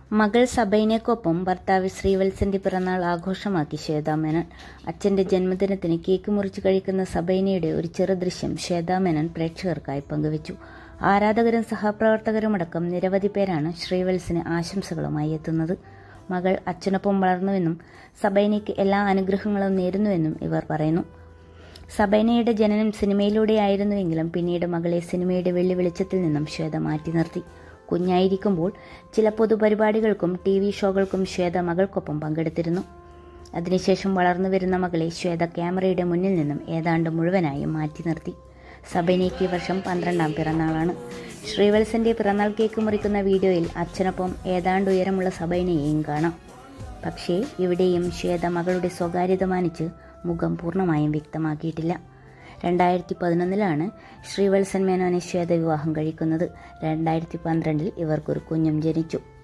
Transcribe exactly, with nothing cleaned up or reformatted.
മകൾ സബൈനയ്ക്കൊപ്പം ഭർത്താവ് ശ്രീവത്സന്റെ പിറന്നാൾ ആഘോഷമാക്കി ശ്വേതാ മേനോൻ. അച്ഛന്റെ ജന്മദിനത്തിന് കേക്ക് മുറിച്ച് കഴിക്കുന്ന സബൈനയുടെ ഒരു ചെറു ദൃശ്യം ശ്വേതാ മേനോൻ പ്രേക്ഷകർക്കായി പങ്കുവച്ചു. ആരാധകരും സഹപ്രവർത്തകരുമടക്കം നിരവധി പേരാണ് ശ്രീവത്സന് ആശംസകളുമായി എത്തുന്നത്. മകൾ അച്ഛനൊപ്പം വളർന്നുവെന്നും സബൈനയ്ക്ക് എല്ലാ അനുഗ്രഹങ്ങളും നേരുന്നുവെന്നും ഇവർ പറയുന്നു. സബൈനയുടെ ജനനം സിനിമയിലൂടെയായിരുന്നുവെങ്കിലും പിന്നീട് മകളെ സിനിമയുടെ വെള്ളി വെളിച്ചത്തിൽ നിന്നും ശ്വേത മാറ്റി നിർത്തി. കുഞ്ഞായിരിക്കുമ്പോൾ ചില പൊതുപരിപാടികൾക്കും ടി വി ഷോകൾക്കും ശ്വേത മകൾക്കൊപ്പം പങ്കെടുത്തിരുന്നു. അതിനുശേഷം വളർന്നു വരുന്ന മകളെ ശ്വേത ക്യാമറയുടെ മുന്നിൽ നിന്നും ഏതാണ്ട് മുഴുവനായും മാറ്റി നിർത്തി. സബൈനയ്ക്ക് ഈ വർഷം പന്ത്രണ്ടാം പിറന്നാളാണ്. ശ്രീവത്സന്റെ പിറന്നാൾ കേക്ക് മുറിക്കുന്ന വീഡിയോയിൽ അച്ഛനൊപ്പം ഏതാണ്ട് ഉയരമുള്ള സബൈനയെയും കാണാം. പക്ഷേ ഇവിടെയും ശ്വേത മകളുടെ സ്വകാര്യത മാനിച്ച് മുഖം പൂർണ്ണമായും വ്യക്തമാക്കിയിട്ടില്ല. രണ്ടായിരത്തി പതിനൊന്നിലാണ് ശ്രീവത്സൻ മേനോനെ ശ്വേത വിവാഹം കഴിക്കുന്നത്. രണ്ടായിരത്തി പന്ത്രണ്ടിൽ ഇവർക്കൊരു കുഞ്ഞും ജനിച്ചു.